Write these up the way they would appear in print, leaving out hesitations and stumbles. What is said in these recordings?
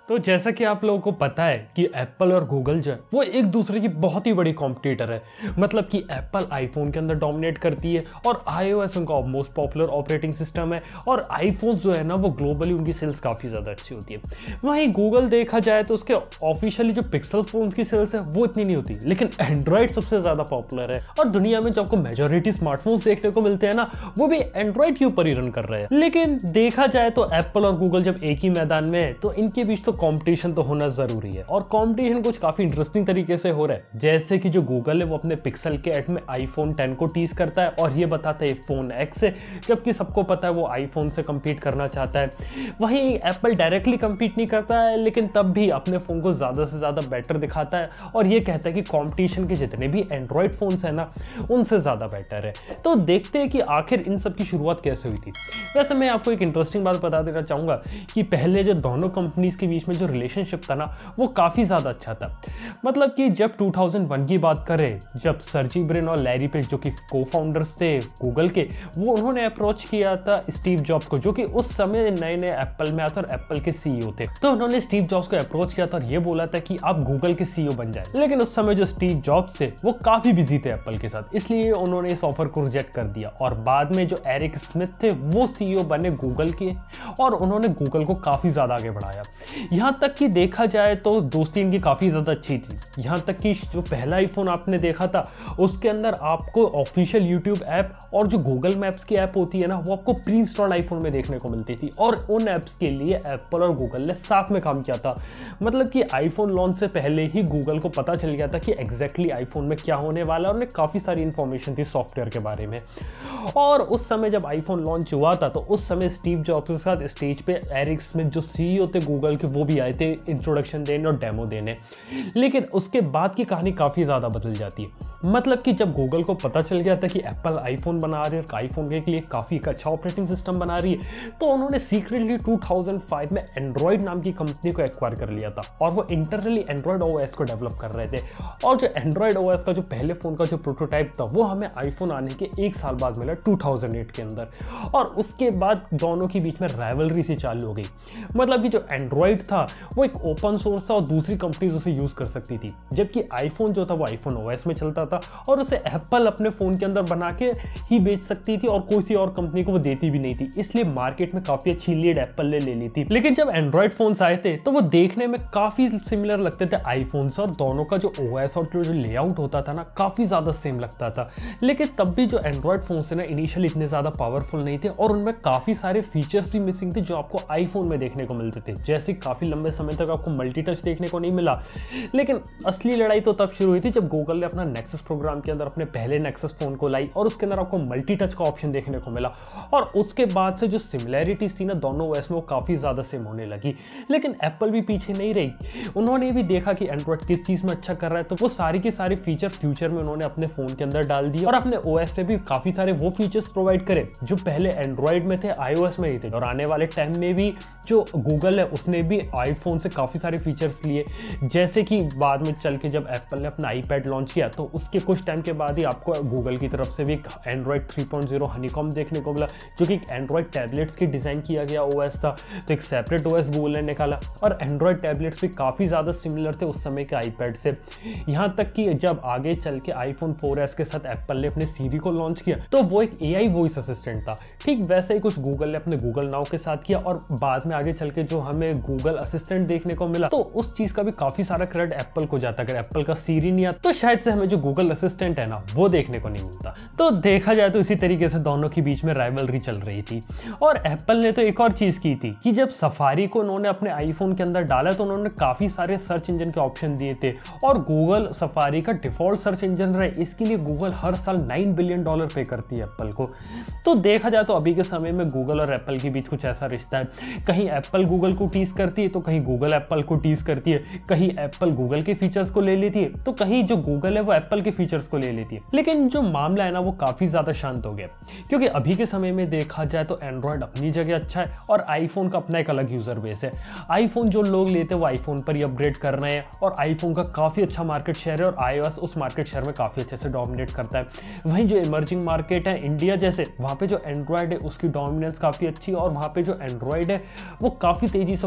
तो जैसा कि आप लोगों को पता है कि एप्पल और गूगल जो है वो एक दूसरे की बहुत ही बड़ी कॉम्पिटिटर है। मतलब कि एप्पल आईफोन के अंदर डोमिनेट करती है और iOS उनका मोस्ट पॉपुलर ऑपरेटिंग सिस्टम है और आईफोन जो है ना वो ग्लोबली उनकी सेल्स काफ़ी ज़्यादा अच्छी होती है। वहीं गूगल देखा जाए तो उसके ऑफिशियली जो पिक्सल फोन की सेल्स है वो इतनी नहीं होती, लेकिन एंड्रॉइड सबसे ज़्यादा पॉपुलर है और दुनिया में जो आपको मेजोरिटी स्मार्टफोन्स देखने को मिलते हैं ना वो भी एंड्रॉइड के ऊपर ही रन कर रहे हैं। लेकिन देखा जाए तो एप्पल और गूगल जब एक ही मैदान में है तो इनके बीच तो कंपटीशन तो होना जरूरी है और कंपटीशन कुछ काफी इंटरेस्टिंग तरीके से हो रहा है। जैसे कि जो गूगल है वो अपने पिक्सल के एड में आईफोन 10 को टीज करता है और ये बताता है फोन एक्स है, जबकि सबको पता है वो आईफोन से compete करना चाहता है। वहीं एप्पल डायरेक्टली compete नहीं करता है, लेकिन तब भी अपने फोन को ज्यादा से ज्यादा बेटर दिखाता है और ये कहता है कि कंपटीशन के जितने भी एंड्रॉइड फोन्स है ना उनसे ज्यादा बेटर है। तो देखते हैं कि आखिर इन सब की शुरुआत कैसे हुई थी। वैसे मैं आपको एक इंटरेस्टिंग बात बता देना चाहूंगा कि पहले जो दोनों कंपनीज के बीच में जो रिलेशनशिप था ना वो काफी ज्यादा अच्छा था। मतलब कि जब 2001 की बात करें, जब सर्जी ब्रिन और लैरी पेज जो कि को फाउंडर्स थे गूगल के, वो उन्होंने अप्रोच किया था स्टीव जॉब्स को, जो कि उस समय नए नए एप्पल में आया था और एप्पल के सीईओ थे। तो उन्होंने स्टीव जॉब्स को अप्रोच किया था और ये बोला था कि आप गूगल के सीईओ बन जाए। लेकिन उस समय जो स्टीव जॉब्स थे वो काफी बिजी थे एप्पल के साथ, इसलिए उन्होंने इस ऑफर को रिजेक्ट कर दिया और बाद में जो एरिक स्मिथ थे वो सीईओ बने गूगल के और उन्होंने गूगल को काफी ज्यादा आगे बढ़ाया। यहां तक कि देखा जाए तो दोस्ती इनकी काफी ज्यादा अच्छी थी। यहां तक कि जो पहला आईफोन आपने देखा था उसके अंदर आपको ऑफिशियल यूट्यूब ऐप और जो गूगल मैप्स की ऐप होती है ना वो आपको प्री इंस्टॉल्ड आईफोन में देखने को मिलती थी और उन ऐप्स के लिए एप्पल और गूगल ने साथ में काम किया था। मतलब कि आईफोन लॉन्च से पहले ही गूगल को पता चल गया था कि एग्जैक्टली आईफोन में क्या होने वाला है और उन्हें काफी सारी इंफॉर्मेशन थी सॉफ्टवेयर के बारे में। और उस समय जब आईफोन लॉन्च हुआ था तो उस समय स्टीव जॉब्स के साथ स्टेज पे एरिक स्मिथ जो सीईओ थे गूगल के वो भी आए थे इंट्रोडक्शन देने और डेमो देने। लेकिन उसके बाद की कहानी काफी ज्यादा बदल जाती है। मतलब कि जब गूगल को पता चल गया था कि एप्पल आईफोन बना रही है और आईफोन के लिए काफी अच्छा ऑपरेटिंग सिस्टम बना रही है, तो उन्होंने सीक्रेटली 2005 में एंड्रॉइड नाम की कंपनी को एक्वायर कर लिया था और वो इंटरनली एंड्रॉइड ओएस को डेवलप कर रहे थे। और जो एंड्रॉइड ओएस का जो पहले फोन का जो प्रोटोटाइप था वो हमें आईफोन आने के एक साल बाद मिला 2008 के अंदर। और उसके बाद दोनों के बीच में राइवलरी सी चालू हो गई। मतलब कि जो एंड्रॉइड था वो एक ओपन सोर्स था और दूसरी कंपनीज उसे यूज कर सकती थी, जबकि आईफोन जो था वो आईफोन ओएस में चलता था और उसे एप्पल अपने फोन के अंदर बना के ही बेच सकती थी और कोई सी और कंपनी को वो देती भी नहीं थी। इसलिए मार्केट में काफी अच्छी लीड एप्पल ने ले ली थी। लेकिन जब एंड्रॉइड फोन्स आए थे तो वो देखने में काफी सिमिलर लगते थे आईफोन से और दोनों का जो ओएस और जो लेआउट होता था ना काफी ज्यादा सेम लगता था। लेकिन तब भी जो एंड्रॉइड फोन थे ना इनिशियली इतने ज्यादा पावरफुल नहीं थे और उनमें काफी सारे फीचर्स भी मिसिंग थे जो आपको आईफोन में देखने को मिलते थे। जैसे काफी लंबे समय तक आपको मल्टी टच देखने को नहीं मिला। लेकिन असली लड़ाई तो तब शुरू हुई थी जब गूगल ने अपना नेक्सस प्रोग्राम के अंदर अपने पहले नेक्सस फोन को लाई और उसके अंदर आपको मल्टी टच का ऑप्शन देखने को मिला और उसके बाद से जो सिमिलैरिटीज थी ना दोनों ओएस में वो काफी ज्यादा सेम होने लगी। लेकिन एप्पल भी पीछे नहीं रही, उन्होंने भी देखा कि एंड्रॉइड किस चीज में अच्छा कर रहा है तो वो सारी की सारी फीचर फ्यूचर में उन्होंने अपने फोन के अंदर डाल दिए और अपने ओएस पे भी काफी सारे वो फीचर्स प्रोवाइड करे जो पहले एंड्रॉइड में थे आईओएस में नहीं थे। और आने वाले टाइम में भी जो गूगल है उसने भी आईफोन से काफी सारे फीचर्स लिए, जैसे कि बाद में चल के जब एप्पल ने अपना आईपैड लॉन्च किया तो उसके कुछ टाइम के बाद ही आपको गूगल की तरफ से भी एक एंड्रॉइड 3.0 हनीकॉम देखने को मिला, जो कि एक एंड्रॉइड टैबलेट्स की डिजाइन किया गया ओएस था। तो एक सेपरेट ओएस गूगल ने निकाला और एंड्रॉइड टैबलेट्स भी काफी ज्यादा सिमिलर थे उस समय के आईपैड से। यहां तक कि जब आगे चल के आईफोन 4S के साथ एप्पल ने अपने सीरी को लॉन्च किया तो वो एक एआई वॉइस असिस्टेंट था। ठीक वैसे ही कुछ गूगल ने अपने गूगल नाउ के साथ किया और बाद में आगे चल के जो हमें गूगल असिस्टेंट देखने को मिला तो उस चीज का भी काफी सारा क्रेडिट एप्पल को जाता। अगर एप्पल का सीरी नहीं आता तो शायद से हमें जो गूगल असिस्टेंट है ना वो देखने को नहीं मिलता। तो देखा जाए तो इसी तरीके से दोनों के बीच में राइवलरी चल रही थी। और एप्पल ने तो एक और चीज की थी कि जब सफारी को उन्होंने अपने आईफोन के अंदर डाला तो उन्होंने काफी सारे सर्च इंजन के ऑप्शन दिए थे और गूगल सफारी का डिफॉल्ट सर्च इंजन रहे। इसके लिए गूगल हर साल $9 बिलियन पे करती है एप्पल को। तो देखा जाए तो अभी के समय में गूगल और एप्पल के बीच कुछ ऐसा रिश्ता है, कहीं एप्पल गूगल को टीज करती है तो कहीं गूगल एप्पल को टीज करती है, कहीं एप्पल गूगल के फीचर्स को ले लेती है तो कहीं जो गूगल है वो एप्पल के फीचर्स को ले लेती है। लेकिन जो मामला है ना वो काफी ज्यादा शांत हो गया, क्योंकि अभी के समय में देखा जाए तो एंड्रॉइड अपनी जगह अच्छा है और आईफोन का अपना एक अलग यूजर बेस है। आईफोन जो लोग लेते हैं वो आईफोन पर ही अपग्रेड कर रहे हैं और आईफोन का काफी अच्छा मार्केट शेयर है और iOS उस मार्केट शेयर में काफी अच्छे से डोमिनेट करता है। वहीं जो इमर्जिंग मार्केट है इंडिया जैसे, वहाँ पे जो एंड्रॉइड है उसकी डोमिनेंस काफी अच्छी है और वहाँ पे जो एंड्रॉइड है वो काफी तेजी से पॉपुलर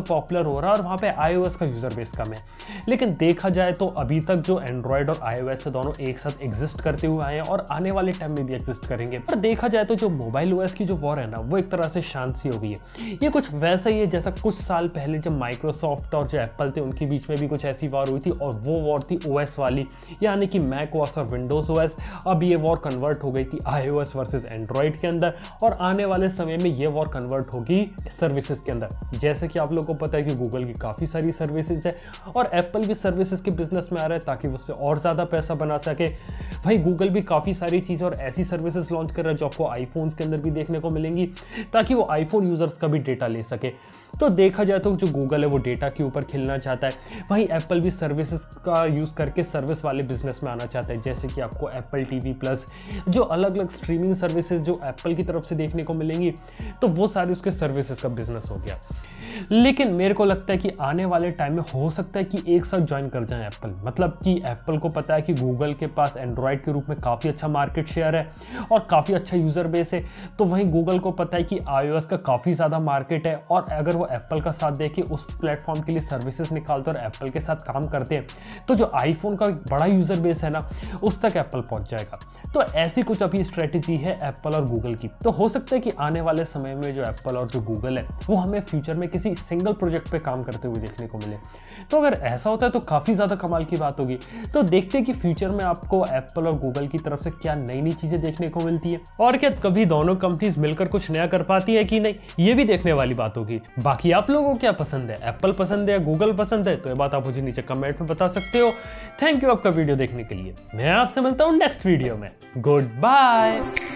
हो रहा है और वहाँ पे iOS का यूजर बेस कम है। लेकिन देखा जाए तो अभी तक जो एंड्रॉयड और iOS है दोनों एक साथ एग्जिस्ट करते हुए आए हैं और आने वाले टाइम में भी एग्जिस्ट करेंगे। पर देखा जाए तो जो मोबाइल OS की जो वॉर है ना, वो एक तरह से शांत सी हो गई है। ये कुछ वैसा ही है जैसा कुछ साल पहले जब माइक्रोसॉफ्ट और जो एप्पल थे उनके बीच में भी कुछ ऐसी वॉर हुई थी, और वो वॉर थी OS वाली, यानी कि मैक OS और विंडोज OS। अब ये वॉर कन्वर्ट हो गई थी iOS वर्सेस एंड्रॉयड के अंदर, और आने वाले समय में ये वॉर कन्वर्ट होगी सर्विसेज के अंदर। जैसे कि आप लोगों को पता है कि गूगल की काफ़ी सारी सर्विसेज है और एप्पल भी सर्विसेज के बिजनेस में आ रहा है ताकि उससे और ज़्यादा पैसा बना सके। भाई गूगल भी काफ़ी सारी चीज़ें और ऐसी सर्विसेज लॉन्च कर रहा है जो आपको आईफोन्स के अंदर भी देखने को मिलेंगी, ताकि वो आईफोन यूजर्स का भी डेटा ले सके। तो देखा जाए तो जो गूगल है वो डेटा के ऊपर खेलना चाहता है, वहीं एप्पल भी सर्विसेज का यूज़ करके सर्विस वाले बिजनेस में आना चाहता है। जैसे कि आपको एप्पल TV प्लस, जो अलग अलग स्ट्रीमिंग सर्विसेज जो एप्पल की तरफ से देखने को मिलेंगी, तो वो सारी उसके सर्विसेज का बिजनेस हो गया। लेकिन मेरे को लगता है कि आने वाले टाइम में हो सकता है कि एक साथ ज्वाइन कर जाए एप्पल। मतलब कि एप्पल को पता है कि गूगल के पास एंड्रॉयड के रूप में काफ़ी अच्छा मार्केट शेयर है और काफ़ी अच्छा यूज़र बेस है, तो वहीं गूगल को पता है कि iOS का काफ़ी ज़्यादा मार्केट है, और अगर वो एप्पल का साथ दे के उस प्लेटफॉर्म के लिए सर्विसेज निकालते और एप्पल के साथ काम करते हैं, तो जो आईफोन का बड़ा यूज़र बेस है ना, उस तक एप्पल पहुँच जाएगा। तो ऐसी कुछ अभी स्ट्रेटेजी है एप्पल और गूगल की। तो हो सकता है कि आने वाले समय में जो एप्पल और जो गूगल है वो हमें फ्यूचर में किसी सिंगल प्रोजेक्ट पे काम करते हुए देखने को मिले। तो अगर ऐसा होता है तो काफ़ी ज़्यादा कमाल की बात होगी। तो देखते हैं कि फ्यूचर में आपको एप्पल और गूगल की तरफ से क्या नई नई चीज़ें देखने को मिलती है, और क्या कभी दोनों कंपनीज मिलकर कुछ नया कर पाती है कि नहीं, ये भी देखने वाली बात होगी। बाकी आप लोगों को क्या पसंद है, एप्पल पसंद है या गूगल पसंद है, तो ये बात आप मुझे नीचे कमेंट में बता सकते हो। थैंक यू आपका वीडियो देखने के लिए। मैं आपसे मिलता हूँ नेक्स्ट वीडियो में। Good bye.